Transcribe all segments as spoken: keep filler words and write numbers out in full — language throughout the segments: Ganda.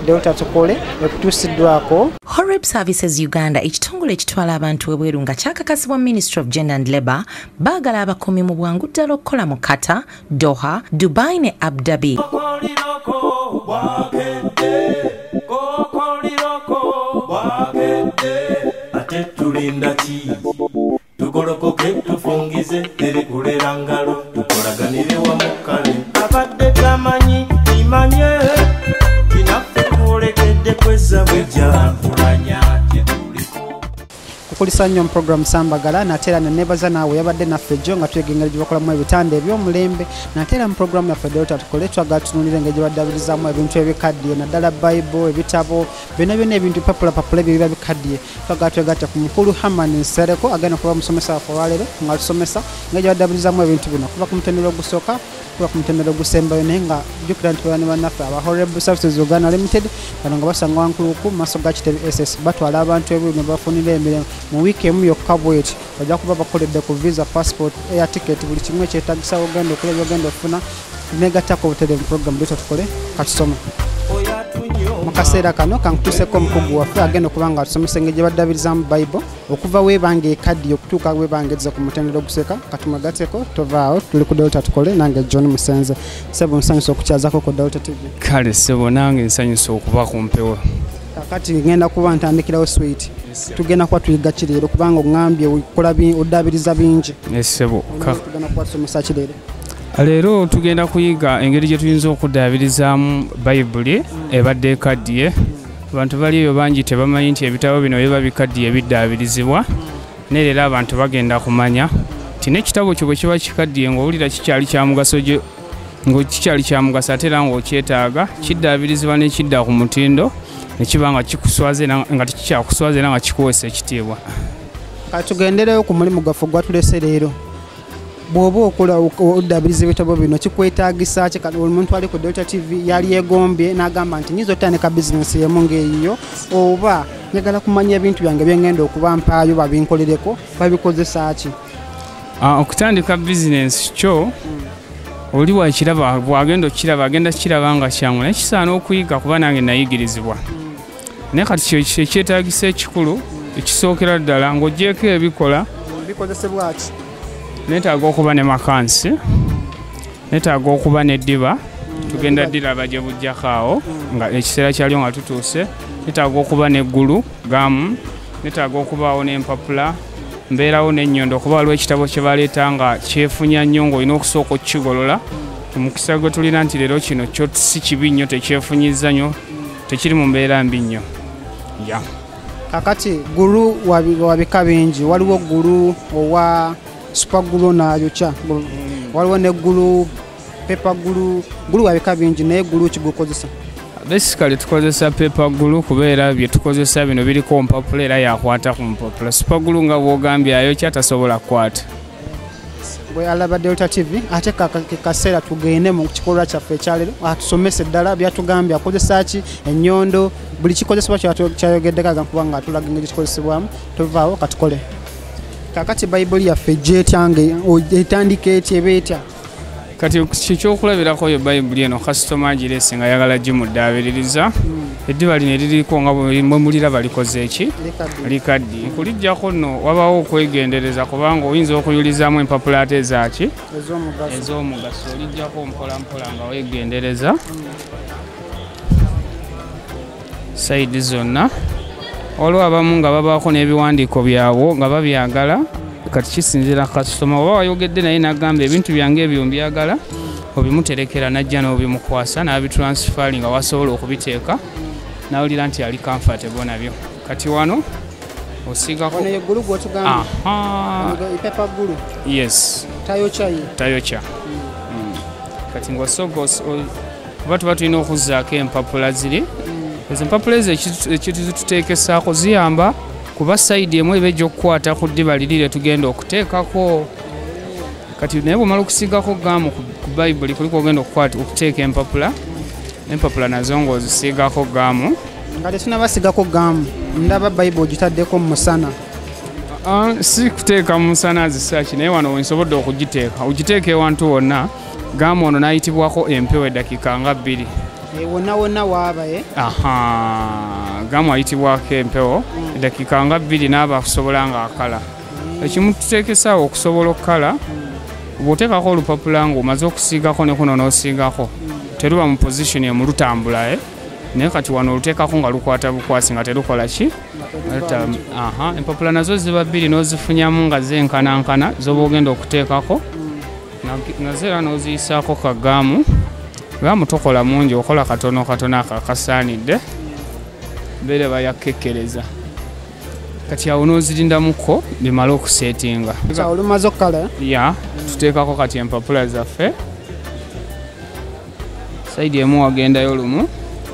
Delta Tukole ekutuusiddwako Horeb Services Uganda ekitongole ekitwala abantu ebweru nga kyakakasibwa Ministry of Gender and Labour baagala abakuumi mu bwangu ddala okukola mu Qatar, Doha, Dubai ne Abu Dhabi. Ate tulinda ki tugolokoke tufungize terekulera ngalo tukolaganire wamu kale abadde tamanyi imanye kinaffe kuolekedde kweza bwejja kulanya kukulisa nnyo mu program Sambagala natera ne nebaza naawe yabadde naffe jjo nga twegengera gye bakolamu ebitanda eby'omulembe natera mu program yaffe Delta Tukole twagala tunuulire engeri gye baddaabirizamu ebintu ebikaddiye naddala Bible ebitabo byonna byonna ebintu papula papula ebyo biba bikaddiye twagala twegatte ku mukulu Hamani Nsereko agenda kuba musomesa waffe olwaleero nga tusomesa engeri gye baddaabirizamu ebintu bino kuva ku mutendera ogusooka kuba ku mutendera ogusembayo naye nga jjukira nti bani bannaffe aba Horeb Services Uganda Limited bano nga basanga wankuluku mu maaso ga Kitebi S S batwala abantu ebweru ne bafunira emirimu mu wiiki emu yokka bweti bajja kuba bakoledde ku visa passport air ticket buli kimu ekyetagisa ogenda okulaba ogenda ofuna negattako obutere mu program Delta Tukole katusome mu kaseera kano kankutuuseko omukugu waffe agenda okuba nga atusomesa engeri gye baddaabirizamu Bible okuva weebange ekaddiye okutuuka weebangeriza ku mutendera oguseka katumagatteko tovaawo tuli ku Delta Tukole nange John Musenze sebo nsanyusa okukyazako ku Delta T V kale sebo nange nsanyusa okuba ku mpewo kakati ngenda kuba ntandikirawo sweet tugenda kuba tuyiga kireero kubanga oŋŋambye okola oddaabiriza bingi esebo tugenda kuba tusomesa kireero leero tugenda kuyiga engeri gye tuyinza okuddaabirizaamu Bayibuli ebadde ekaddiye abantu bali eyo bangi tebamanyi nti ebitabo bino biba bikaddiye biddaabirizibwa naye leero abantu bagenda kumanya nti n'ekitabo kyo bwe kiba kikaddiye ng'owulira kikyali kya mugaso ng'kikyali kya mugaso ate era ng'okyetaaga kiddaabirizibwa n'ekidda ku mutindo ne kiba nga kikuswaze nga tekikyakuswaze era nga kikuweesa ekitiibwa. Kati tugendereyo ku mulimu gwaffe gwatulese leero bw'oba okola oddaabiriza ebitabo bino kikwetaagisa ki kati omuntu ali ku Delta T V yali yeegombye n'agamba nti nyiza otandika bizinesi y'emu ng'eyiyo oba njagala kumanya ebintu byange bye ngenda okuba mpaayo babinkolereko babikozesa ki? Okutandika bizinesi kyo oli wakiraba bw'agenda okiraba agenda kiraba nga kyangu naye kisaana okuyiga kuba nange nayigirizibwa naye kati kyetaagisa ekikulu ekisookera ddala ng'oggyeko ebikola bikozesebwa ki? Neetaaga okuba ne makansi neetaaga okuba n'eddiba tugenda ddiraba gye bujjako awo nga ekiseera kyalyo nga tutuuse neetaaga okuba n'eggulu gamu neetaaga okubaawo n'empapula mbeerawo n'ennyondo okuba waliwo ekitabo kye baleeta nga kyefunya nnyo ng'olina okusooka okukigolola omukisa gwe tulina nti leero kino kyo si kibi nnyo tekyefunyizza nnyo tekiri mu mbeera mbi nnyo ya kakati gulu wabika bingi waliwo gulu owa super gulu nayo cha waliwo ne gulu paper gulu gulu wabika bingi naye gulu kigukozesa basically tukozesa paper gulu kubeera bye tukozesa bino biriko mpapula era yakwata ku mpapula super gulu nga bwogambye ayo kyatasobola kukwata bwe alaba Delta T V ate kaseera tugende mu kikolwa kyaffe ekyaleero atusomese ddala byatugambye akozesa ki ennyondo buli kikozesebwa kyayogeddekaga kubanga atulaga engeri kikozesebwamu tuvaawo katukole kakati Bible yaffe gyetyange etandika etya eba etya kati kikyokulabirako yo Bible eno kasitoma agirese nga yagala gimuddaabiririza eddiba lino eririko nga bwe muliraba likoze eki likaddi kulijjako nno wabawo okwegendereza kubanga oyinza okuyulizaamu empapula ate ezaki ez'omugaso olijjako mpolampola nga weegendereza sayidi zonna waliwo abamu nga babaako n'ebiwandiiko byabwo nga babyagala kati kisinzira kasitoma oba wayogedde naye n'agamba ebintu byange ebyo mbyagala obimuterekera najja n'obimukwasa n'abitransifaali nga wasobola okubiteeka nawulira nti ali comfortable nabyo kati wano osiigako yes tayokya kati ng'osooka oba tuba tulina okuzzaako empapula ziri ezo empapula ezo ekituteekesaako ziyamba kuba sayidi emu eba ejja okukwata ku ddiba lirire tugenda okuteekako kati naye bwomala okusiigako gaamu ku Bible kuliko ogenda okuteeka empapula empapula nazo ng'ozisiigako gaamu nga tetunabasigako gaamu ndaba Bible ogitaddeko mu musana si kuteeka mu musana zisaki naye wano wensobodde okugiteeka ogiteeka ewantu wonna gaamu ono n'ayitibwako empewo eddakiika nga bbiri Eh, wonna wonna waaba eh. aha gamu ayitibwako empewo Mm. eddakiika nga bbiri naaba akusobola nga akala ekimu tuteekesaawo okusobola okukala bw'oteekako olupapula ng'omaze okusiigako ne kuno n'osiigako teruba mu position emu lutambula eh? naye kati wano oluteekako nga lukwata bukwasi nga terukola ki Ata- aha empapula nazo ziba bbiri n'ozifunyamu nga zenkanankana zoba ogenda okuteekako Na- nazo era n'oziyisaako kagaamu gaamu tokola mungi okola katono katono ako akasaanidde beere bayakekkereza kati awo n'ozirindamuko bimale okuseetinga Kya olumaze okukala eh? ya tuteekako kati empapula zaffe sayidi emu wagendayo lumu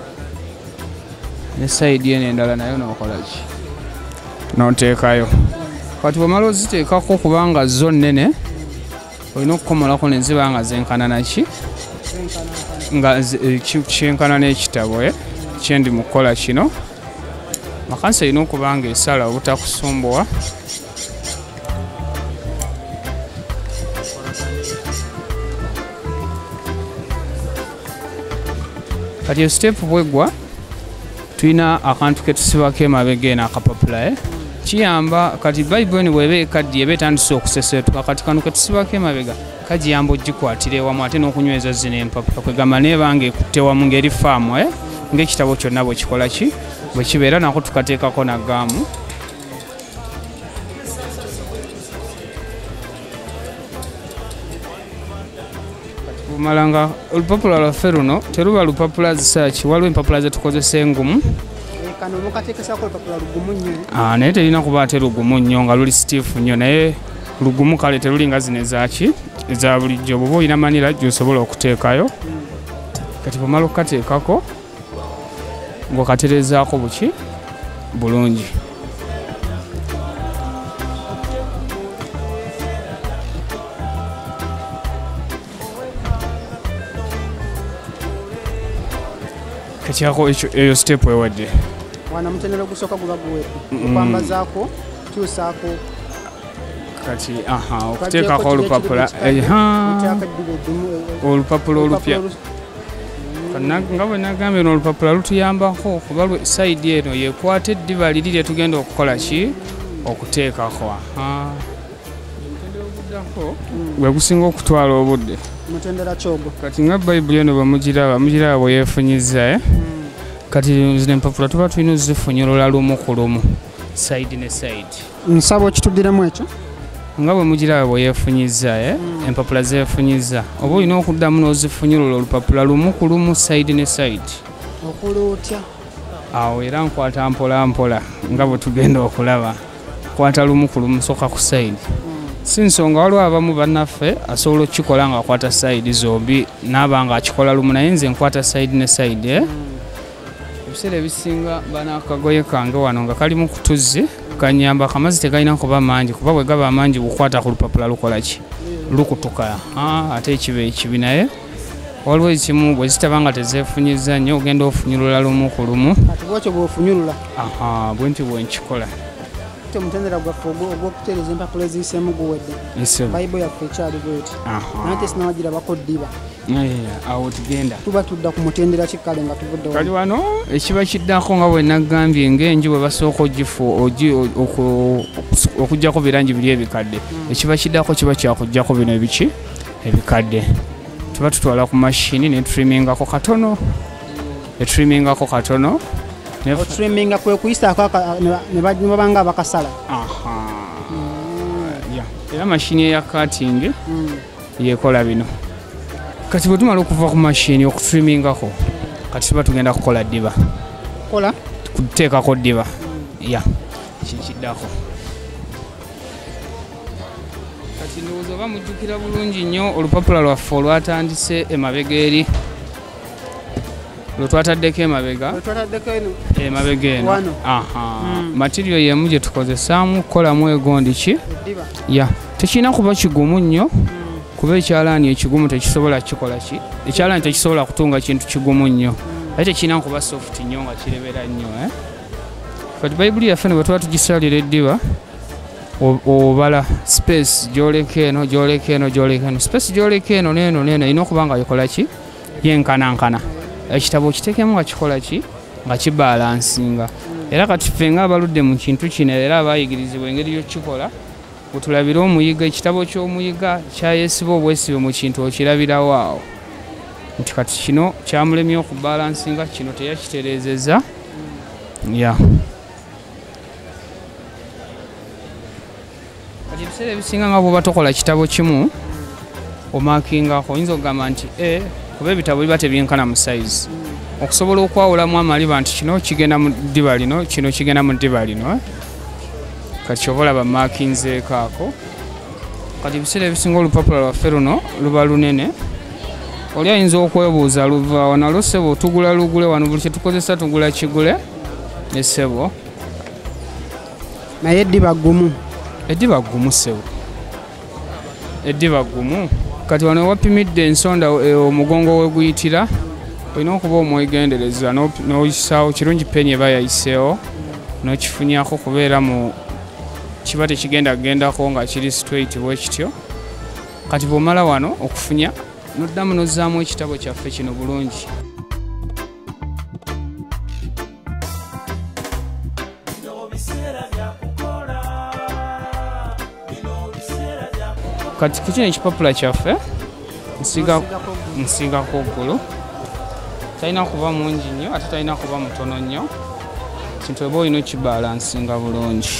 ne sayidi eno endala nayo n'okolaki n'oteekayo kati bwemala oziteekako kubanga zo nnene olina okukomolako ne ziba nga zenkana naki nga zi- eh, ki- kyenkana n'ekitabo eh, kyendi mu kukola kino makansi erina okuba nga esala obutakusumbuwa kati e step bwegwa tulina akantu ketusibako emabega eno akapapula eh? kiyamba kati bayibuli eno bweba ekaddi eba etandise okusesetuka kati kano ketusibako emabega kagiyamba ogikwatira ewamu ate n'okunyweza zino empapula kwegamba nebanga ekutte wamu ng'eri faamu eh? ng'ekitabo kyonna bwe kikola ki bwe kibeera nako tukateekako na gaamu bumala nga olupapula lwaffe luno teruba lupapula zisaaki waliwo empapula zetukozesa engumu Eh, kano mukateekesako olupapula lugumu nnyo Ah, naye terina kuba ate lugumu nnyo nga luli sitiifu nnyo naye lugumu kale teruli nga zino ezaki eza bulijjo bwoba olina manira gy'osobola okuteekayo kati bwemala okukateekako ng'okaterezaako buki bulungi kakyako ekyo eyo siteepu ewadde wana mutendera ogusooka guba guwedde okwambazaako kyusaako kati aha okuteekako olupapula eha olupapula olupya Kana- nga bwe nagambye no olupapula lutuyambako kuba lwe sayidi eno yekwata eddiba liri lye tugenda okukola ki okuteekako aha omutendera oguddako gwe gusinga okutwala obudde mutendera kyogo kati nga bayibuli eno bwemugiraba mugiraba bwe yeefunyiza eh? kati zino empapula tuba tulina ozifunyulula lumu ku lumu sayidi ne sayidi nsaba okituddiremu ekyo nga bwe mugiraba bwe yeefunyiza eh? empapula zeefunyiza oba olina okuddamu n'ozifunyulula olupapula lumu ku lumu sayidi ne sayidi okuluutya awo era nkwata mpola mpola nga bwe tugenda okulaba kwata lumu ku lumu soka ku sayidi si nsonga waliwo abamu bannaffe asobola okukikola nga akwata sayidi zombi naaba nga akikola lumu naye nze nkwata sayidi ne sayidi eh? ebiseera ebisinga banakagoye kange wano nga kalimu kutuzzi kanyamba akamazzi tegalina kuba mangi kuba bwe gaba amangi bukwata ku lupapula lukola ki lukutuka ah, ate ekiba ekibi naye waliwo ekimu bwe zitaba nga tezeefunyiza nnyo ogenda ofunyulula lumu ku lumu kati bwekyo bw'ofunyulula aha bwenti bwe nkikola ate omutendera gwaffe ogwo- ogw'okutereeza empapula eziyiseemu guwedde Ese- bayibo yaffe ekyali bweti aha naye tesinawagirabako ddiba Eh, awo tugenda tuba tudda ku mutendera kikkale nga tuvudde kali wano. wano ekiba kiddako nga bwe nagambye ng'enju bwe basooka ogifu ogi- oku- okugjako birangi biri ebikadde ekiba kiddako kiba kyakugjako bino ebiki ebikadde tuba tutwala ku mashini ne turimingako katono ne turimingako katono ne- otriminga kwe kuyisaako aka- ne- ne ba- ne babanga abakasala aha ya. era mashini eya katingi Mm. yekola bino kati bwe tumala okuva ku mashini okutrimingako kati tuba tugenda kukola ddiba kola kuteekako ddiba ya kikiddako kati ndowooza oba mujjukira bulungi nnyo olupapula lwaffe olwatandise emabega eri lwe twataddeko emabega twataddeko eno emabega eno Wano. aha materiyo yemu gye tukozesaamu kukolamu egondi ki eddiba ya tekirina kuba kigumu nnyo kuba ekyalaani ekigumu tekisobola kikola ki ekyalaani tekisobola kutunga kintu kigumu nnyo ate tekirina kuba soft nnyo nga kirebera nnyo eh? kati bayibuli yaffe ne bwe tuba tugisalira eddiba o- obala space gyoleka eno gyoleka eno gyoleka eno space gyoleka eno neeno neeno erina okuba nga yekola ki yenkanankana ekitabo kiteekemu nga kikola ki nga kibalansinga era kati ffe nga abaludde mu kintu kino era abayigirizibwa engeri yokikola otulabira omuyiga ekitabo ky'omuyiga kyayesiba obwesibe mu kintu okirabirawo awo nti kati kino kyamulemye okubalansinga kino teyakitereezeza ya kati ebiseera ebisinga nga bwoba tokola kitabo kimu omakingako oyinza okugamba nti e kuba ebitabo biba tebyenkana mu sayizi okusobola okwawulamu amaliba nti kino kigenda mu ddiba lino kino kigenda mu ddiba lino kati kyoba olaba makinzeeko ako kati ebiseera ebisinga olupapula lwaffe luno luba lunene oli ayinza okwebuuza luva wano alo ssebo tugula lugule wano buli kyetukozesa tugula kigule ne ssebo naye eddiba gumu eddiba gumu ssebo eddiba gumu kati wano ewapimidde ensonda omugongo weguyitira olina okuba omwegendereza n'oyisaawo kirungi peni eba yayiseewo n'okifunyako kubeera mu kiba tekigenda kugendako nga kiri straight bwe kityo kati bw'omala wano okufunya noddamu nozzaamu ekitabo kyaffe kino bulungi kati ku kino ekipapula kyaffe nsiigako ggulu talina kuba mungi nnyo ate talina kuba mutono nnyo kintu eba olina okibalansinga bulungi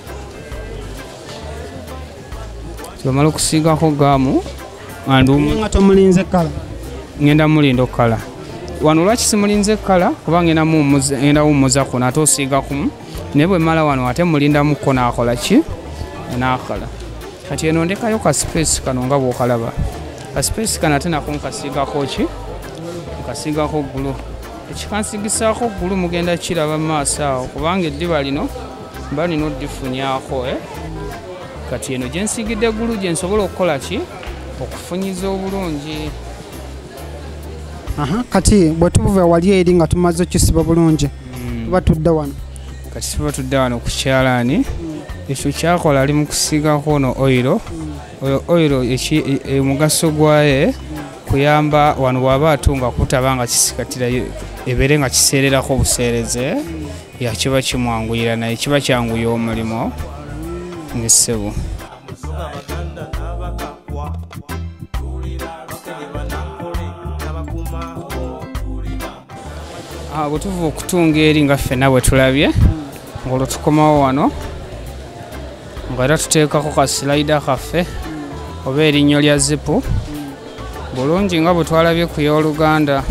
bamala okusiigako gaamu nga tomulinze kala ngenda mulindo kala wano lwaki simulinze kala kuba ngenda wumuza kuno ate osiigakumu naye bwe mala wano ate mulindamuko naakola ki naakala kati eno ndekayo ka space kano nga bw'okalaba ka space kano ate nako nkasiigako ki nkasiigako ggulu ekikansigisaako ggulu mugenda kiraba mu maaso awo kubanga eddiba lino mba nina oddifunyako kati eno gye nsiigidde ggulu gye nsobola okukola ki okufunyiza obulungi aha kati bwe tubuva wali eri nga tumaze okisiba bulungi tuba tudde wano kati tuba tudde wano ku kyalaani ekyo kyakola ali mu kusiigako ono oyiro oyo oyiro omugaso gwaye kuyamba wano bw'aba atunga kutaba nga kisikatira ebeere nga kiseererako obuseereze yakiba kimwanguyira naye kiba kyanguya omulimo ng'essebo bwe tuva okutunga eri nga ffenna bwe tulabye ng'olwo tukomawo wano nga era tuteekako ka silayida kaffe oba erinnyo lya zipu bulungi nga bwe twalabye ku y'oluganda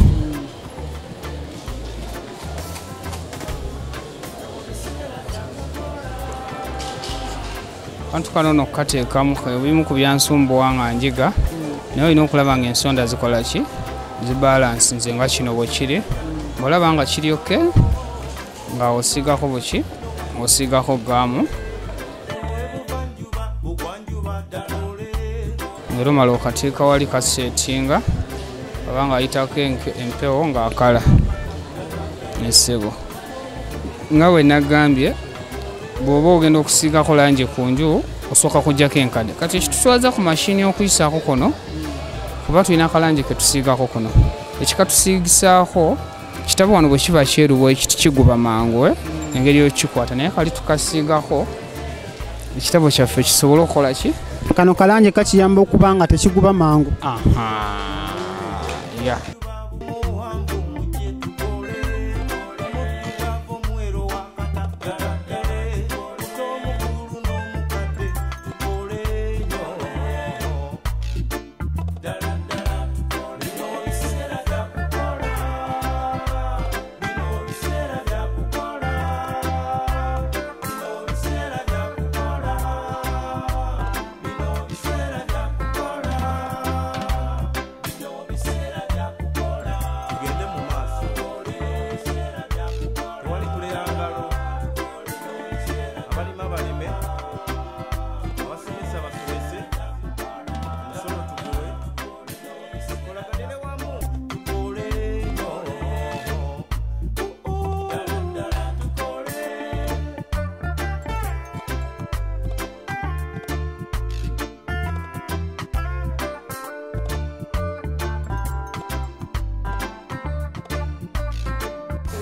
kantu kano no kukateekamu ebimu ku byansumbuwa nga njiga naye olina okulaba ng'ensonda zikola ki zibalansinze nga kino bwe kiri bw'olaba nga kiri oke nga osiigako buki osiigako gaamu ng'era omala okateeka wali kaseetinga oba nga ayitako empewo ng'akala n'essebo nga bwe nagambye bw'oba ogenda okusiigako langi ku nju osooka kuggyako enkadde kati ekitutwaza ku mashini okuyisaako kuno kuba tulina akalangi ke tusiigako kuno ekikatusiigisaako kitabo wano bwe kiba kyeru bwe kiti kiguba mangu engeri yokikwata naye kali tukasiigako ekitabo kyaffe kisobole okukola ki kano kalangi kakiyamba okuba nga tekiguba mangu aha ya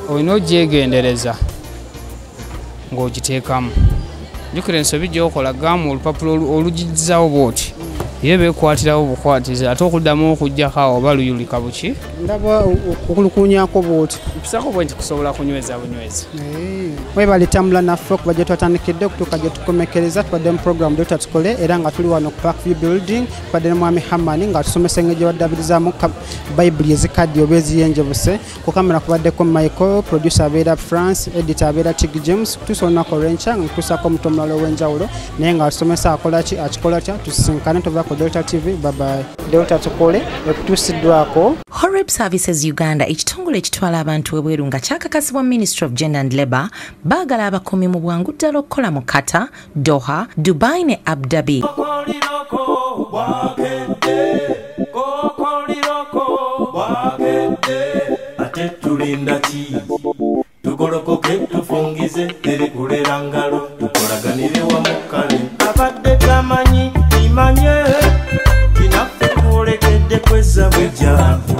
olina ogyegendereza ng'ogiteekamu. Jjukira ensobi gy'okola gaamu olupapula olugizzawo bw'oti ye beekwatirawo bukwatizi ate okuddamu okuggyako awo oba luyulika buki ndaba okulukunyako bw'oti mpisako bwe nti kusobola kunyweza bunyweza. Mwebale tambula naffe okuva gye twatandikidde okutuuka gye tukomekereza tubadde mu program Doctor Tukole era nga tuli wano ku Parkview Building tubadde ne Mwami Hamani nga tusomesa engeri gye baddabirizamu bayibuli ezikadde oba eziyenjebuse ku kamera kubaddeko Michael, producer abeera France, editor abeera Tig James, tusoonako Rencha nga tutuusako omuntu omulala ow'enjawulo naye nga tusomesa akola ki akikola kya tusisinkane tuva ku Doctor T V. Bye bye. Doctor Tukole ekutuusiddwako Horeb Services Uganda ekitongole ekitwala abantu ebweru nga kyakakasibwa Ministry of Gender and Labour baagala abakuumi mu bwangu ddala okukola mu Qatar, Doha, Dubai ne Abu Dhabi. Ate tulinda ki tugolokoke tufungize terekulera ngalo tukolaganire wamu kale abadde tamanyi imanye kinaffe kulekedde kweza bujja